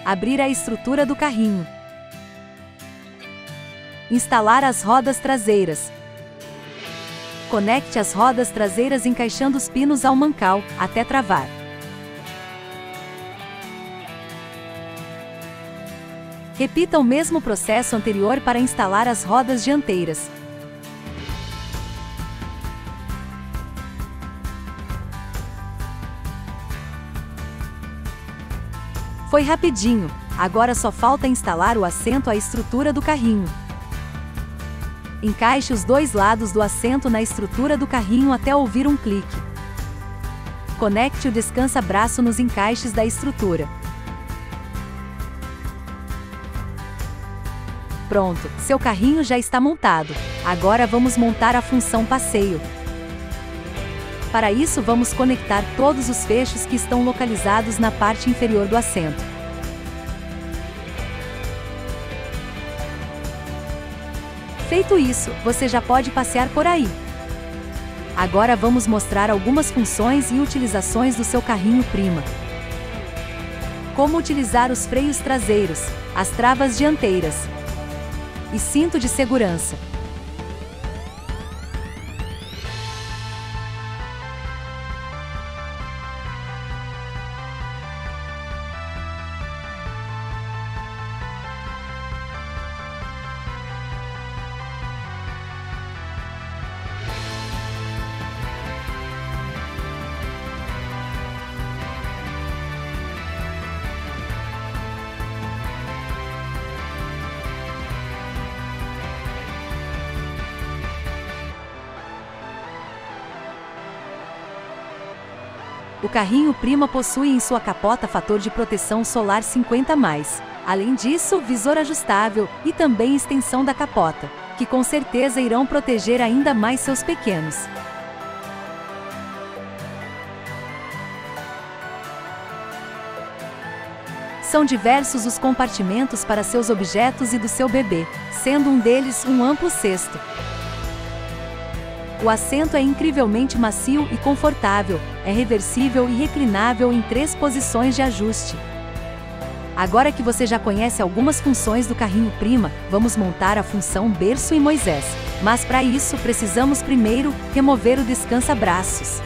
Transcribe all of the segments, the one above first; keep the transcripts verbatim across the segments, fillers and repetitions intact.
Abrir a estrutura do carrinho. Instalar as rodas traseiras. Conecte as rodas traseiras encaixando os pinos ao mancal, até travar. Repita o mesmo processo anterior para instalar as rodas dianteiras. Foi rapidinho, agora só falta instalar o assento à estrutura do carrinho. Encaixe os dois lados do assento na estrutura do carrinho até ouvir um clique. Conecte o descansa-braço nos encaixes da estrutura. Pronto, seu carrinho já está montado. Agora vamos montar a função passeio. Para isso vamos conectar todos os fechos que estão localizados na parte inferior do assento. Feito isso, você já pode passear por aí. Agora vamos mostrar algumas funções e utilizações do seu carrinho Prima. Como utilizar os freios traseiros, as travas dianteiras e cinto de segurança. O carrinho Prima possui em sua capota fator de proteção solar cinquenta mais. Além disso, visor ajustável e também extensão da capota, que com certeza irão proteger ainda mais seus pequenos. São diversos os compartimentos para seus objetos e do seu bebê, sendo um deles um amplo cesto. O assento é incrivelmente macio e confortável, é reversível e reclinável em três posições de ajuste. Agora que você já conhece algumas funções do carrinho Prima, vamos montar a função berço em Moisés. Mas para isso precisamos primeiro remover o descansa-braços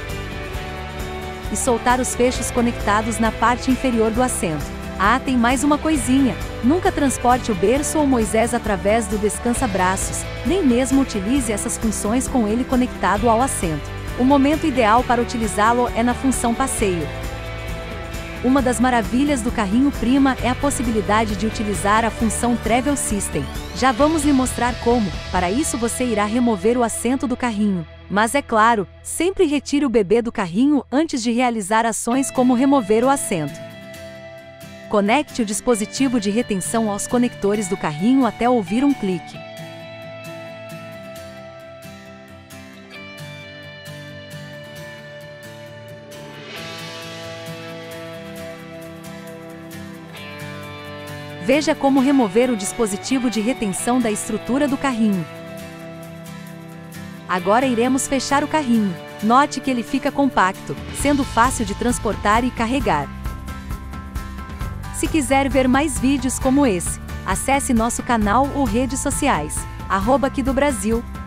e soltar os fechos conectados na parte inferior do assento. Ah, tem mais uma coisinha. Nunca transporte o berço ou Moisés através do descansa-braços, nem mesmo utilize essas funções com ele conectado ao assento. O momento ideal para utilizá-lo é na função passeio. Uma das maravilhas do carrinho Prima é a possibilidade de utilizar a função Travel System. Já vamos lhe mostrar como. Para isso você irá remover o assento do carrinho. Mas é claro, sempre retire o bebê do carrinho antes de realizar ações como remover o assento. Conecte o dispositivo de retenção aos conectores do carrinho até ouvir um clique. Veja como remover o dispositivo de retenção da estrutura do carrinho. Agora iremos fechar o carrinho. Note que ele fica compacto, sendo fácil de transportar e carregar. Se quiser ver mais vídeos como esse, acesse nosso canal ou redes sociais, arroba aqui do Brasil.